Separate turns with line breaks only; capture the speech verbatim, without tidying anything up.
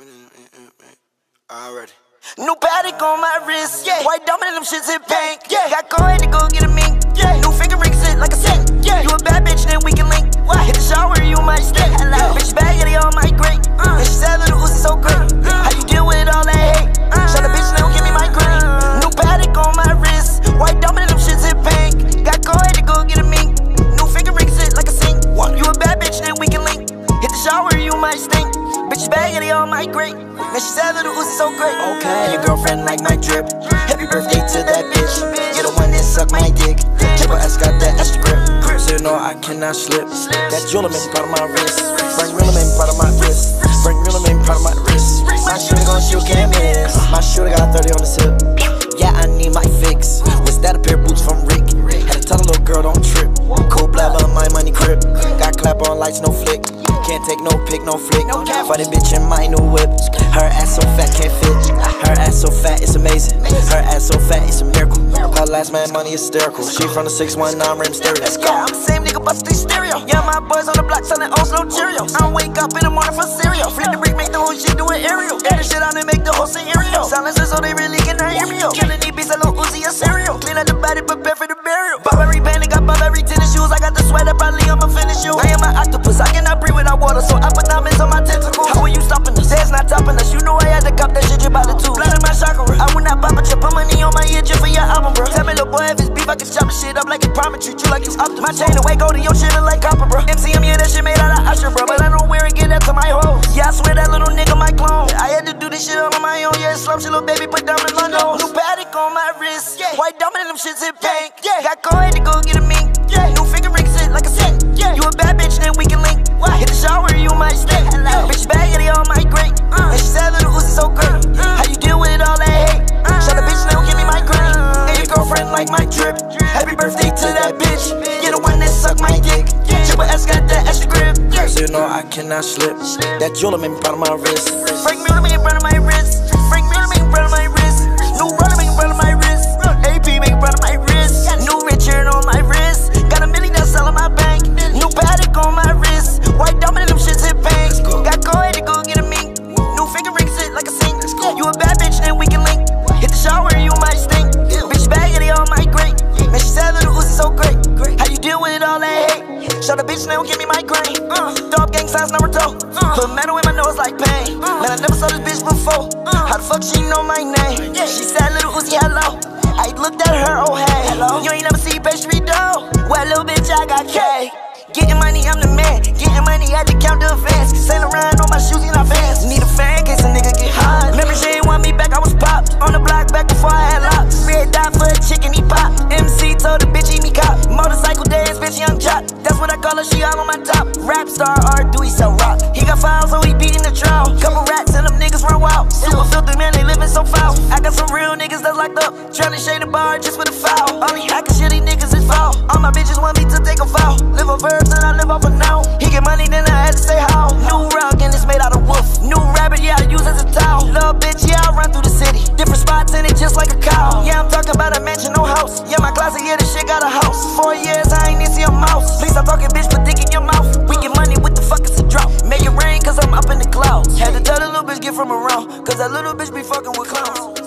Already.
New Patek on my wrist, yeah. White diamond and them shits in pink, yeah. Got coin to go get a mink, yeah. New finger ring sit like a sink, yeah. You a bad bitch, then we can link. What? Hit the shower, you might stink. Hello. Bitch bag, they all my great. Uh. And she said little Uzi so great. Uh. How you deal with all that hate? Uh. Shut the bitch, now give me my green. Uh. New Patek on my wrist, white diamond and them shits in pink. Got coin to go get a mink. New finger ring sit like a sink. What? You a bad bitch, then we can link. Hit the shower, you might stink. Bitch bag, they all my great. Now she said little Uzi so great. Okay. Your girlfriend like my drip. Happy birthday to that bitch. You're the one that suck my dick. Triple S got that extra grip. So you know I cannot slip. That jewelry made part of my wrist. Frank Miller made part of my wrist. Frank Miller made part of my wrist. My shooter gon' shoot, can't miss. My shooter got thirty on the tip. Yeah, I need my fix. Was that a pair of boots from Rick? Had to tell a little girl don't trip. Cool blabber, my money crib. Got clap on lights, no flick. Can't take no pic, no flick. For the bitch in my new whip. Her ass so fat, can't fit. Her ass so fat, it's amazing. Her ass so fat, it's a miracle. Her last man money hysterical. She from the six one nine rim stereo. Let's go. I'm the same nigga bustin' stereo. Yeah, my boys on the block selling O's, no Cheerios. I wake up in the morning for cereal. Flip the brick, make the whole shit do an aerial. Air the shit out and make the whole scenario. Silencer so they really cannot hear me. Killing these beats, I little Uzi a cereal. Clean up the body, prepare for the burial. Bob every band, got bob every tennis shoes. I got the sweater, probably I'ma finish you. I am an octopus, I cannot breathe without water, so I put diamonds on my tentacles. How are you stopping us? That's not topping us. You know I had to cop that shit, you about the two. Blood in my chakra. I would not pop a chip, put money on my ear just for your album, bro. Tell me, little boy, if it's beef, I can chop the shit up like a promise. Treat you like you Optimus. My chain away, go to your shit look like copper, bro. M C M, yeah, that shit made out of Usher, bro. But I don't wear it, get that to my hoes. Yeah, I swear that little nigga my clone. I had to do this shit all on my own. Yeah, slump shit, little baby, put diamonds on nose. New Patek on my wrist, yeah. White diamond and them shits in pink, yeah. Got coin to go get a mink, yeah. New finger ring sit like a sink, yeah. You a bad bitch, then we can link. What? Hit the shower, you might stink. Hello. Bitch bag, they all my great. Uh. And she said little Uzi so great. Uh. How you deal with all that hate? Uh. Shut the bitch, now give me my green. Uh. And your girlfriend like my drip. Happy birthday to that bitch. You're the one that suck my dick. Triple S got that extra grip. So you know I cannot slip. That jewelry made me part of my wrist. Frank Miller made me part of my wrist. Frank Miller made me part of my wrist. New Roller made me part of my wrist. A P made me part of my wrist. New Richard on my wrist. Got a million that's all in my bank. New Patek on my wrist. White diamond and them shits in pink. Got coin to go get a mink. New finger ring sit like a sink. You a bad bitch, then we can link. Hit the shower, you might stink. Bitch bag, they all my great. Man, she said little Uzi so great. How you deal with all that hate? Shut the bitch, now give me my grain. Uh, Dog gang signs number two. Uh, Put metal in my nose like pain. Uh, Man, I never saw this bitch before. Uh, How the fuck she know my name? She said little Uzi hello. I looked at her, oh hey. Hello? You ain't never see pastry dough. Well, little bitch, I got K. Getting money, I'm the man. Getting money, I had to count the advance. Sail around on my shoes in our fans. Need a fan, case a nigga get hot. Remember she ain't want me back, I was popped. On the block back before I had locks. Red dot for a chicken, he popped. M C told the bitch, eat me cop. Motorcycle dance, bitch, young chop. That's what I call her, she all on my top. Rap star, R, do he sell rock. He got files, so he beating the trial. Couple rats and them niggas run wild. Super filthy, man, they living so foul. I got some real niggas that's locked up. Trying to shade the bar just with a foul. All he hacking shit, these niggas is foul. All my bitches want me to take a foul. Live a verbs and I live off a now. He get money, then I had to say how. New rug and it's made out of wolf. New rabbit, yeah, I use as a towel. Little bitch, yeah, I run through the city. Different spots in it just like a cow. Yeah, I'm talking about a mansion, no house. Yeah, my closet, yeah, this shit got a house. Four years, I ain't even see a mouse. Please stop talking, bitch, put dick in your mouth. We get money, what the fuck is a drought? Make it rain, cause I'm up in the clouds. Had to tell the little bitch, get from around. Cause that little bitch be fucking with clowns.